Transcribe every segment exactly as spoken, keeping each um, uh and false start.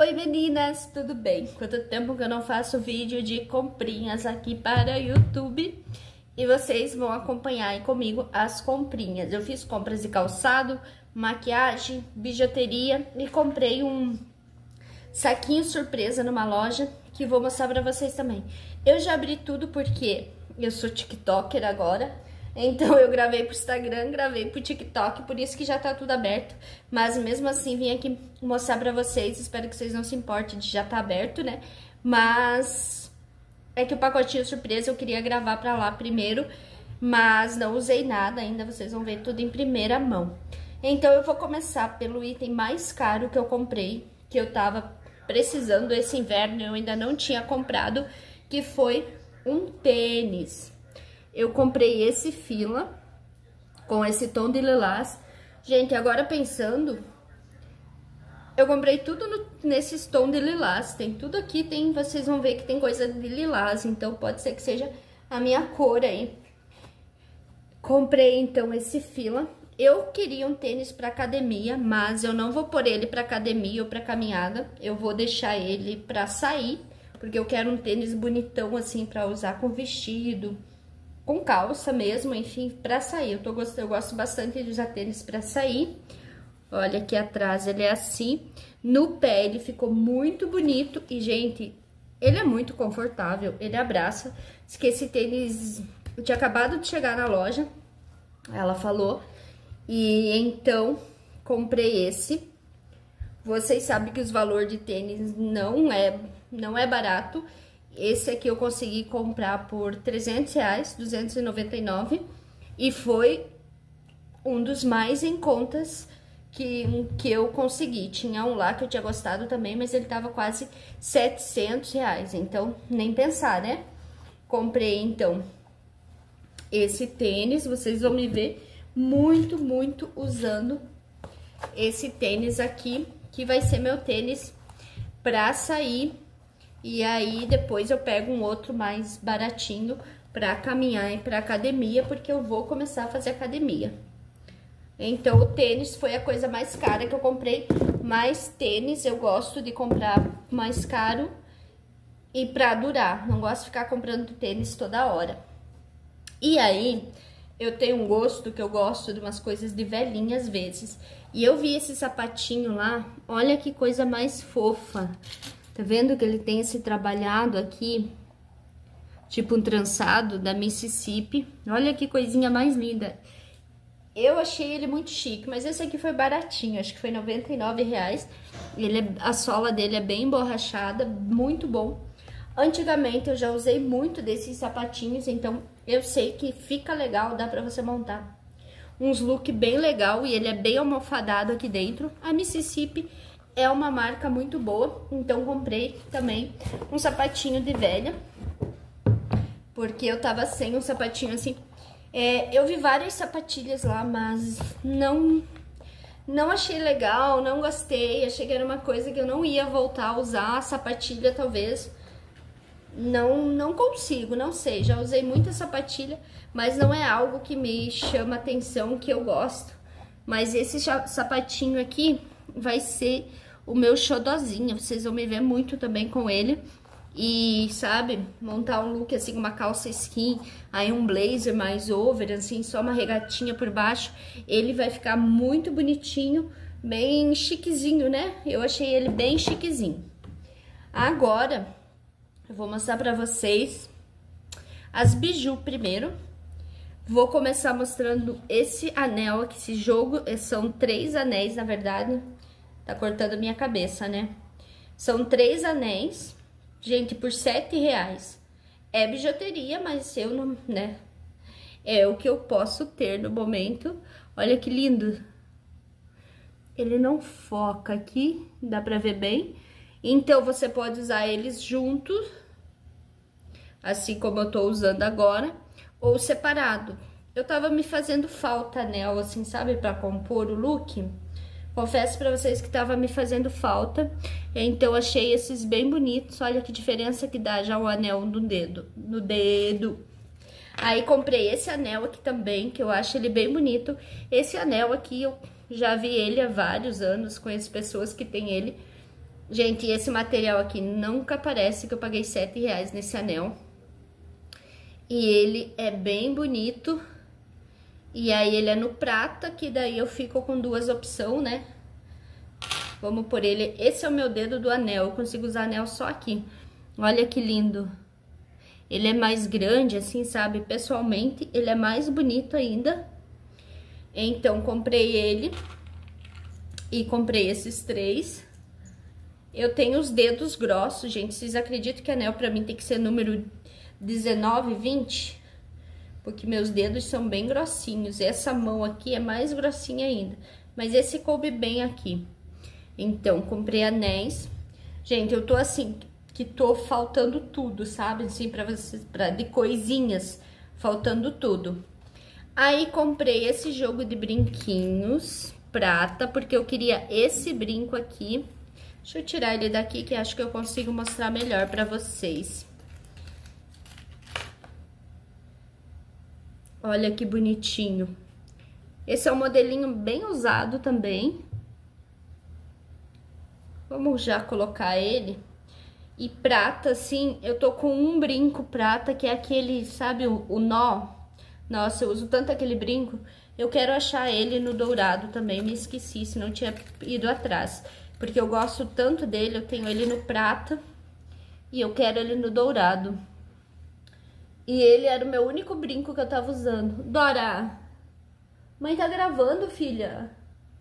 Oi meninas, tudo bem? Quanto tempo que eu não faço vídeo de comprinhas aqui para o YouTube e vocês vão acompanhar aí comigo as comprinhas. Eu fiz compras de calçado, maquiagem, bijuteria e comprei um saquinho surpresa numa loja que vou mostrar pra vocês também. Eu já abri tudo porque eu sou tiktoker agora. Então eu gravei pro Instagram, gravei pro TikTok, por isso que já tá tudo aberto. Mas mesmo assim vim aqui mostrar pra vocês, espero que vocês não se importem de já tá aberto, né? Mas é que o pacotinho surpresa eu queria gravar pra lá primeiro, mas não usei nada ainda, vocês vão ver tudo em primeira mão. Então eu vou começar pelo item mais caro que eu comprei, que eu tava precisando esse inverno, eu ainda não tinha comprado, que foi um tênis. Eu comprei esse Fila, com esse tom de lilás. Gente, agora pensando, eu comprei tudo no, nesses tom de lilás. Tem tudo aqui, tem, vocês vão ver que tem coisa de lilás, então pode ser que seja a minha cor aí. Comprei, então, esse Fila. Eu queria um tênis para academia, mas eu não vou pôr ele para academia ou para caminhada. Eu vou deixar ele para sair, porque eu quero um tênis bonitão, assim, para usar com vestido, com calça mesmo, enfim, pra sair. Eu, tô, eu gosto bastante de usar tênis pra sair. Olha, aqui atrás ele é assim. No pé ele ficou muito bonito e, gente, ele é muito confortável, ele abraça. Diz que esse tênis, eu tinha acabado de chegar na loja, ela falou, e então comprei esse. Vocês sabem que os valores de tênis não é, não é barato. Esse aqui eu consegui comprar por trezentos reais, duzentos e noventa e nove, e foi um dos mais em contas que, que eu consegui. Tinha um lá que eu tinha gostado também, mas ele tava quase setecentos reais, então nem pensar, né? Comprei então esse tênis, vocês vão me ver muito, muito usando esse tênis aqui, que vai ser meu tênis pra sair. E aí, depois eu pego um outro mais baratinho pra caminhar e pra academia, porque eu vou começar a fazer academia. Então, o tênis foi a coisa mais cara que eu comprei. Mas tênis eu gosto de comprar mais caro e pra durar. Não gosto de ficar comprando tênis toda hora. E aí, eu tenho um gosto que eu gosto de umas coisas de velhinha às vezes. E eu vi esse sapatinho lá, olha que coisa mais fofa. Tá vendo que ele tem esse trabalhado aqui, tipo um trançado da Mississippi. Olha que coisinha mais linda. Eu achei ele muito chique, mas esse aqui foi baratinho, acho que foi noventa e nove reais. Ele é, a sola dele é bem emborrachada, muito bom. Antigamente eu já usei muito desses sapatinhos, então eu sei que fica legal, dá pra você montar uns look bem legal e ele é bem almofadado aqui dentro. A Mississippi é uma marca muito boa, então comprei também um sapatinho de velha, porque eu tava sem um sapatinho assim. É, eu vi várias sapatilhas lá, mas não, não achei legal, não gostei, achei que era uma coisa que eu não ia voltar a usar, a sapatilha talvez. Não, não consigo, não sei, já usei muita sapatilha, mas não é algo que me chama atenção, que eu gosto. Mas esse sapatinho aqui vai ser o meu xodozinho, vocês vão me ver muito também com ele. E, sabe, montar um look assim, uma calça skin, aí um blazer mais over, assim, só uma regatinha por baixo. Ele vai ficar muito bonitinho, bem chiquezinho, né? Eu achei ele bem chiquezinho. Agora, eu vou mostrar pra vocês as biju primeiro. Vou começar mostrando esse anel aqui, esse jogo, são três anéis, na verdade. Tá cortando a minha cabeça, né? São três anéis, gente, por sete reais. É bijuteria, mas eu não, né? É o que eu posso ter no momento. Olha que lindo. Ele não foca aqui, dá pra ver bem. Então, você pode usar eles juntos, assim como eu tô usando agora, ou separado. Eu tava me fazendo falta anel, assim, sabe? Pra compor o look. Confesso pra vocês que tava me fazendo falta, então achei esses bem bonitos. Olha que diferença que dá já o anel no dedo, no dedo. Aí comprei esse anel aqui também, que eu acho ele bem bonito. Esse anel aqui, eu já vi ele há vários anos, conheço pessoas que têm ele. Gente, esse material aqui nunca parece que eu paguei sete reais nesse anel. E ele é bem bonito. E aí ele é no prata, que daí eu fico com duas opções, né? Vamos por ele. Esse é o meu dedo do anel, eu consigo usar anel só aqui. Olha que lindo. Ele é mais grande, assim, sabe? Pessoalmente, ele é mais bonito ainda. Então, comprei ele. E comprei esses três. Eu tenho os dedos grossos, gente. Vocês acreditam que anel pra mim tem que ser número dezenove, vinte? Porque meus dedos são bem grossinhos. Essa mão aqui é mais grossinha ainda. Mas esse coube bem aqui. Então, comprei anéis. Gente, eu tô assim, que tô faltando tudo, sabe? Assim, pra vocês, pra, de coisinhas, faltando tudo. Aí, comprei esse jogo de brinquinhos prata, porque eu queria esse brinco aqui. Deixa eu tirar ele daqui, que acho que eu consigo mostrar melhor pra vocês. Olha que bonitinho. Esse é um modelinho bem usado também. Vamos já colocar ele. E prata, assim, eu tô com um brinco prata, que é aquele, sabe, o, o nó. Nossa, eu uso tanto aquele brinco. Eu quero achar ele no dourado também, me esqueci, se não tinha ido atrás. Porque eu gosto tanto dele, eu tenho ele no prata e eu quero ele no dourado. E ele era o meu único brinco que eu tava usando. Dora, mãe tá gravando, filha.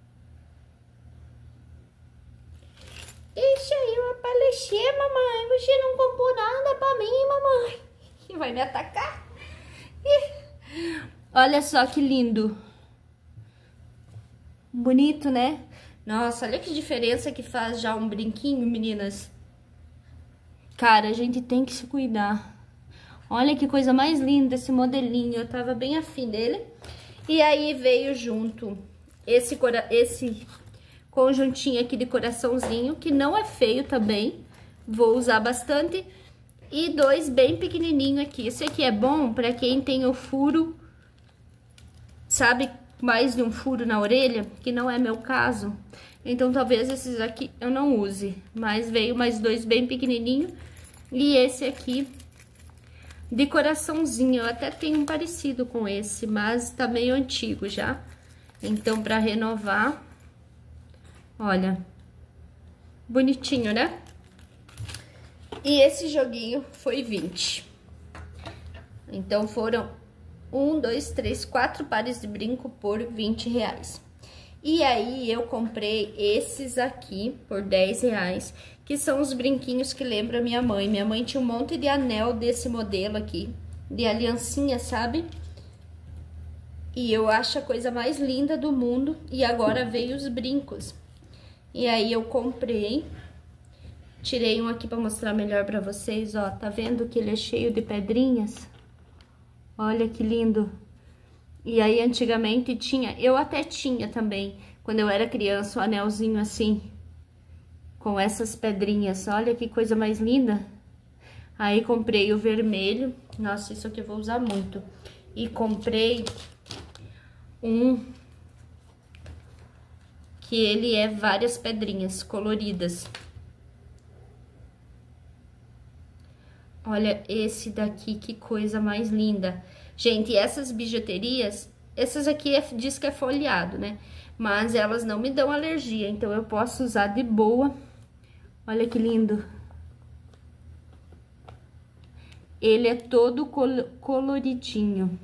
Deixa eu aparecer, mamãe. Você não comprou nada pra mim, mamãe. Vai me atacar? Olha só que lindo. Bonito, né? Nossa, olha que diferença que faz já um brinquinho, meninas. Cara, a gente tem que se cuidar. Olha que coisa mais linda esse modelinho. Eu tava bem afim dele. E aí veio junto esse, cora esse conjuntinho aqui de coraçãozinho, que não é feio também. Vou usar bastante. E dois bem pequenininhos aqui. Esse aqui é bom pra quem tem o furo, sabe, mais de um furo na orelha, que não é meu caso. Então, talvez esses aqui eu não use. Mas veio mais dois bem pequenininhos. E esse aqui de coraçãozinho. Eu até tenho um parecido com esse, mas tá meio antigo já. Então, pra renovar, olha, bonitinho, né? E esse joguinho foi vinte. Então, foram um, dois, três, quatro pares de brinco por vinte reais. E aí, eu comprei esses aqui por dez reais, que são os brinquinhos que lembram a minha mãe. Minha mãe tinha um monte de anel desse modelo aqui, de aliancinha, sabe? E eu acho a coisa mais linda do mundo. E agora veio os brincos. E aí, eu comprei. Tirei um aqui pra mostrar melhor pra vocês, ó. Tá vendo que ele é cheio de pedrinhas? Olha que lindo. E aí, antigamente tinha, eu até tinha também, quando eu era criança, um anelzinho assim, com essas pedrinhas. Olha que coisa mais linda. Aí, comprei o vermelho. Nossa, isso aqui eu vou usar muito. E comprei um que ele é várias pedrinhas coloridas. Olha esse daqui, que coisa mais linda. Gente, essas bijuterias, essas aqui é, diz que é folheado, né? Mas elas não me dão alergia, então eu posso usar de boa. Olha que lindo. Ele é todo col coloridinho.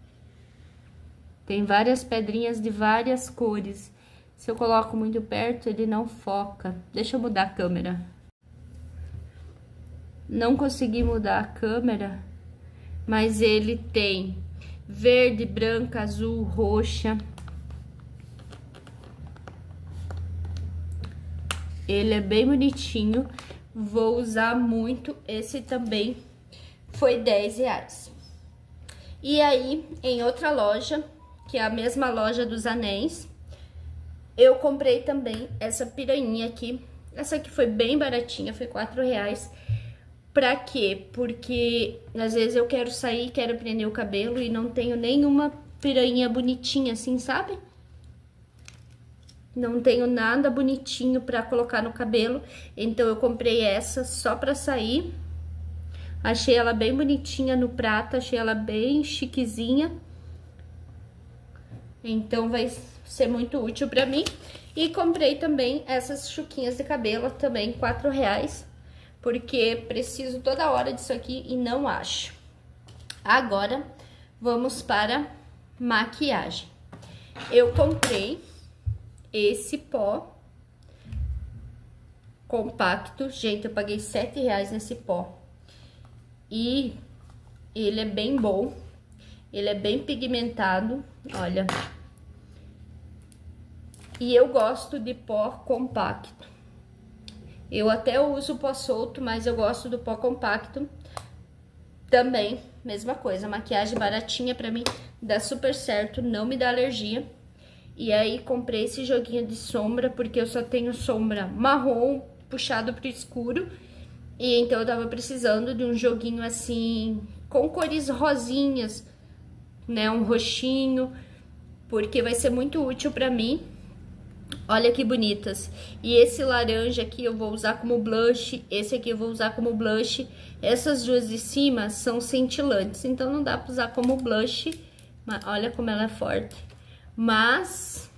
Tem várias pedrinhas de várias cores. Se eu coloco muito perto, ele não foca. Deixa eu mudar a câmera. Não consegui mudar a câmera, mas ele tem verde, branca, azul, roxa. Ele é bem bonitinho. Vou usar muito. Esse também foi dez reais. E aí, em outra loja, que é a mesma loja dos anéis, eu comprei também essa piranha aqui. Essa aqui foi bem baratinha, foi quatro reais. Pra quê? Porque às vezes eu quero sair, quero prender o cabelo e não tenho nenhuma piranha bonitinha assim, sabe? não tenho nada bonitinho pra colocar no cabelo, então eu comprei essa só pra sair. Achei ela bem bonitinha no prata, achei ela bem chiquezinha. Então vai ser muito útil pra mim. E comprei também essas chuquinhas de cabelo, também quatro reais, porque preciso toda hora disso aqui e não acho. Agora, vamos para maquiagem. Eu comprei esse pó compacto. Gente, eu paguei sete reais nesse pó. E ele é bem bom. Ele é bem pigmentado, olha. E eu gosto de pó compacto. Eu até uso pó solto, mas eu gosto do pó compacto. Também, mesma coisa, maquiagem baratinha pra mim, dá super certo, não me dá alergia. E aí, comprei esse joguinho de sombra, porque eu só tenho sombra marrom, puxado pro escuro. E então, eu tava precisando de um joguinho assim, com cores rosinhas, né, um roxinho, porque vai ser muito útil pra mim. Olha que bonitas. E esse laranja aqui eu vou usar como blush, esse aqui eu vou usar como blush. Essas duas de cima são cintilantes, então não dá pra usar como blush. Mas olha como ela é forte. Mas,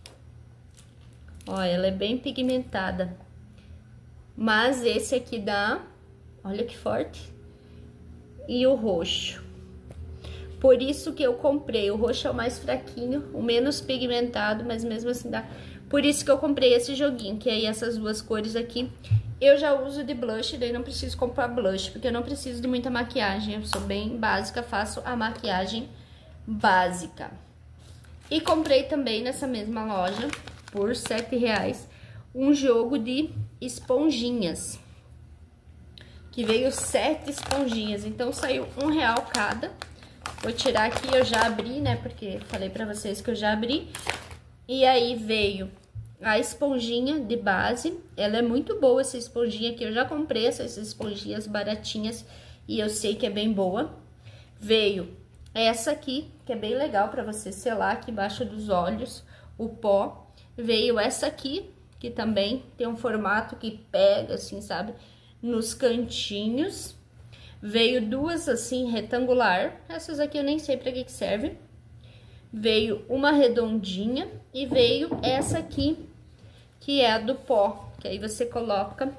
ó, ela é bem pigmentada. Mas esse aqui dá, olha que forte. E o roxo. Por isso que eu comprei. O roxo é o mais fraquinho, o menos pigmentado, mas mesmo assim dá. Por isso que eu comprei esse joguinho, que aí essas duas cores aqui eu já uso de blush, daí não preciso comprar blush, porque eu não preciso de muita maquiagem. Eu sou bem básica, faço a maquiagem básica. E comprei também nessa mesma loja, por sete reais, um jogo de esponjinhas. Que veio sete esponjinhas, então saiu um real cada. Vou tirar aqui, eu já abri, né, porque falei pra vocês que eu já abri. E aí veio a esponjinha de base, ela é muito boa essa esponjinha aqui, eu já comprei essas esponjinhas baratinhas e eu sei que é bem boa. Veio essa aqui, que é bem legal pra você selar aqui embaixo dos olhos, o pó. Veio essa aqui, que também tem um formato que pega assim, sabe, nos cantinhos. Veio duas assim, retangular, essas aqui eu nem sei pra que que serve. Veio uma redondinha e veio essa aqui, que é a do pó, que aí você coloca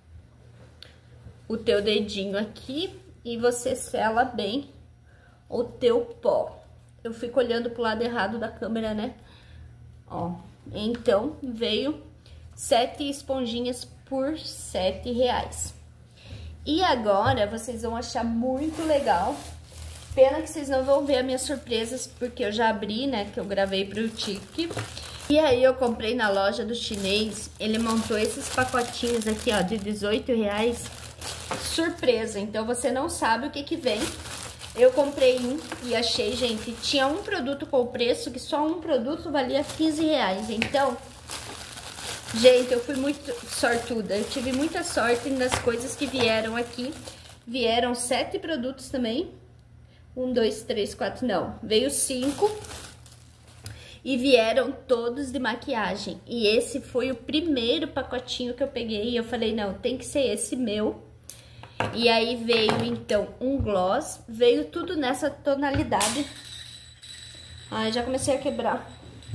o teu dedinho aqui e você sela bem o teu pó. Eu fico olhando pro lado errado da câmera, né? Ó, então veio sete esponjinhas por sete reais. E agora vocês vão achar muito legal. Pena que vocês não vão ver as minhas surpresas, porque eu já abri, né, que eu gravei pro Tique. E aí eu comprei na loja do chinês, ele montou esses pacotinhos aqui, ó, de dezoito reais, surpresa. Então você não sabe o que que vem. Eu comprei um e achei, gente, tinha um produto com o preço, que só um produto valia quinze reais. Então, gente, eu fui muito sortuda, eu tive muita sorte nas coisas que vieram aqui. Vieram sete produtos também. Um, dois, três, quatro, não. Veio cinco. E vieram todos de maquiagem. E esse foi o primeiro pacotinho que eu peguei. E eu falei, não, tem que ser esse meu. E aí veio, então, um gloss. Veio tudo nessa tonalidade. Ai, já comecei a quebrar.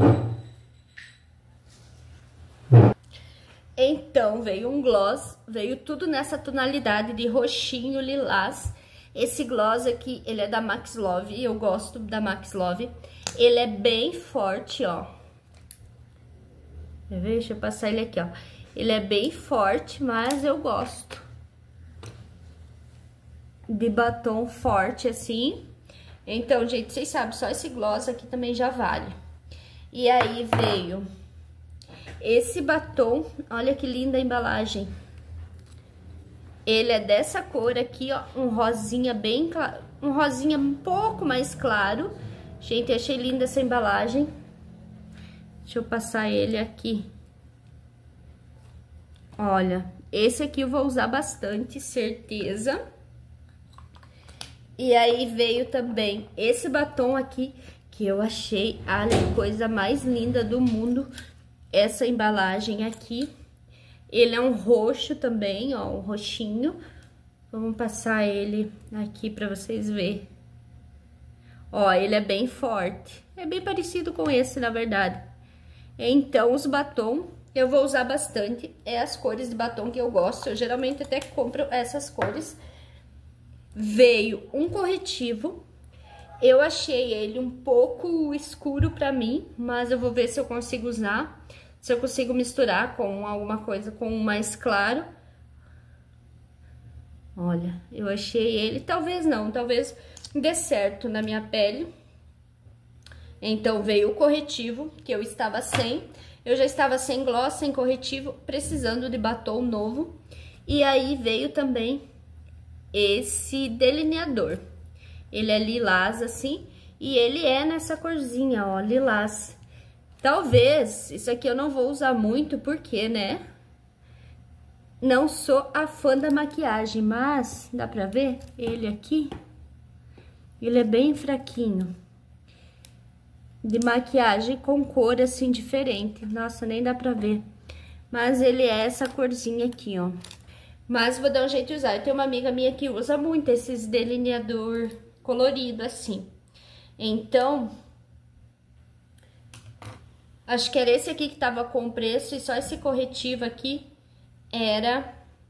Então, veio um gloss. Veio tudo nessa tonalidade de roxinho, lilás. Esse gloss aqui, ele é da Max Love, eu gosto da Max Love. Ele é bem forte, ó. Deixa eu passar ele aqui, ó. Ele é bem forte, mas eu gosto de batom forte, assim. Então, gente, vocês sabem, só esse gloss aqui também já vale. E aí veio esse batom, olha que linda a embalagem. Ele é dessa cor aqui, ó, um rosinha bem claro, um rosinha um pouco mais claro. Gente, achei linda essa embalagem. Deixa eu passar ele aqui. Olha, esse aqui eu vou usar bastante, certeza. E aí veio também esse batom aqui, que eu achei a coisa mais linda do mundo. essa embalagem aqui. Ele é um roxo também, ó, um roxinho. Vamos passar ele aqui pra vocês verem. Ó, ele é bem forte. É bem parecido com esse, na verdade. Então, os batom eu vou usar bastante. É as cores de batom que eu gosto. Eu geralmente até compro essas cores. Veio um corretivo. Eu achei ele um pouco escuro pra mim, mas eu vou ver se eu consigo usar. Se eu consigo misturar com alguma coisa com um mais claro. Olha, eu achei ele... Talvez não, talvez... dê certo na minha pele. Então, veio o corretivo, que eu estava sem. Eu já estava sem gloss, sem corretivo, precisando de batom novo. E aí, veio também esse delineador. Ele é lilás, assim, e ele é nessa corzinha, ó, lilás. Talvez, isso aqui eu não vou usar muito, porque, né? Não sou a fã da maquiagem, mas dá pra ver ele aqui? Ele é bem fraquinho. De maquiagem com cor assim diferente. Nossa, nem dá pra ver. Mas ele é essa corzinha aqui, ó. Mas vou dar um jeito de usar. Eu tenho uma amiga minha que usa muito esses delineador colorido assim. Então, acho que era esse aqui que tava com preço e só esse corretivo aqui era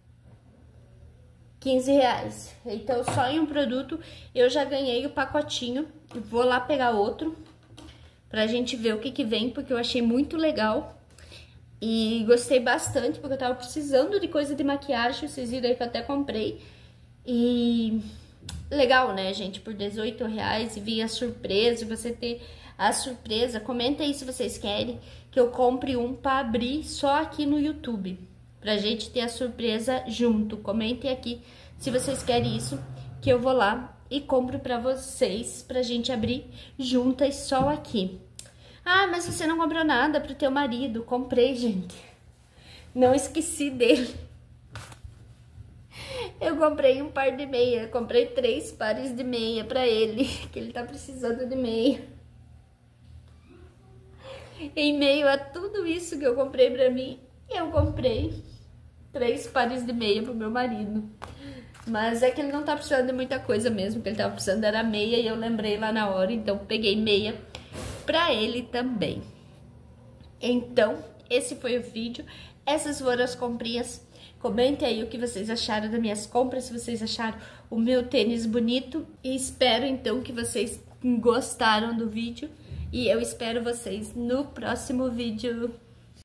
quinze reais. Então, só em um produto eu já ganhei o pacotinho. Vou lá pegar outro pra gente ver o que que vem, porque eu achei muito legal. E gostei bastante, porque eu tava precisando de coisa de maquiagem. Vocês viram aí que eu até comprei. E legal, né, gente? Por dezoito reais e vir a surpresa, você ter a surpresa. Comenta aí se vocês querem que eu compre um pra abrir só aqui no YouTube. Pra gente ter a surpresa junto. Comentem aqui se vocês querem isso, que eu vou lá e compro pra vocês, pra gente abrir juntas só aqui. Ah, mas você não comprou nada pro teu marido. Comprei, gente. Não esqueci dele. Eu comprei um par de meia. Comprei três pares de meia pra ele, que ele tá precisando de meia. Em meio a tudo isso que eu comprei pra mim, eu comprei três pares de meia pro meu marido. Mas é que ele não tá precisando de muita coisa mesmo. O que ele tava precisando era meia e eu lembrei lá na hora. Então, peguei meia pra ele também. Então, esse foi o vídeo. Essas foram as comprinhas. Comentem aí o que vocês acharam das minhas compras. Se vocês acharam o meu tênis bonito. E espero, então, que vocês gostaram do vídeo. E eu espero vocês no próximo vídeo.